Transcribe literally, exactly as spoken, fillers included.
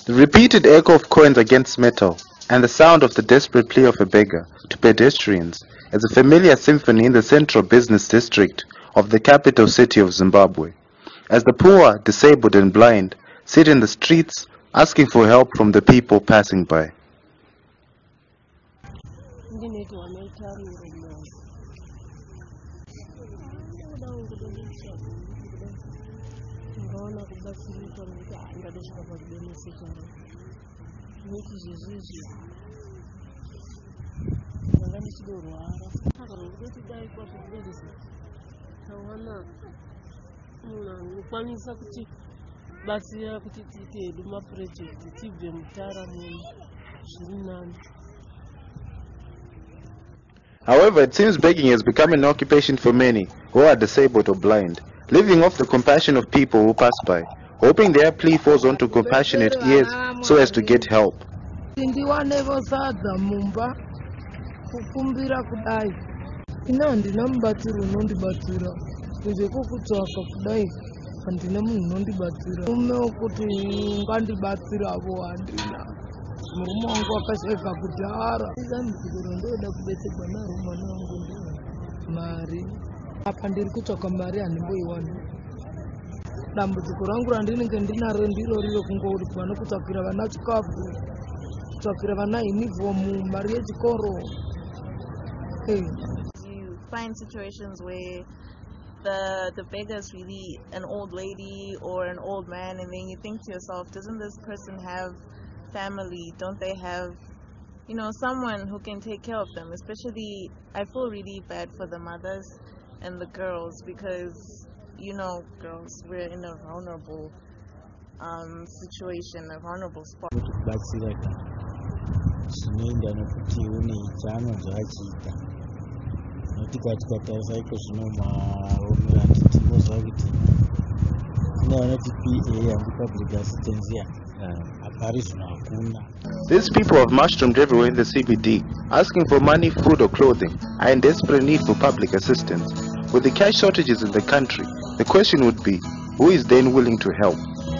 The repeated echo of coins against metal and the sound of the desperate plea of a beggar to pedestrians is a familiar symphony in the central business district of the capital city of Zimbabwe, as the poor, disabled and blind sit in the streets asking for help from the people passing by. However, it seems begging has become an occupation for many who are disabled or blind, living off the compassion of people who pass by, hoping their plea falls onto compassionate ears so as to get help. dambudziko rangu randinenge ndinaro ndiro riro kungoti vana kutsvakira vana chikafu, kutsvakira vana uniform, mari yechikoro. You find situations where the the beggar is really an old lady or an old man, and then you think to yourself, doesn't this person have family? Don't they have, you know, someone who can take care of them? Especially, I feel really bad for the mothers and the girls, because, you know, girls, we're in a vulnerable um, situation, a vulnerable spot. These people have mushroomed everywhere in the C B D, asking for money, food or clothing, are in desperate need for public assistance. With the cash shortages in the country, the question would be, who is then willing to help?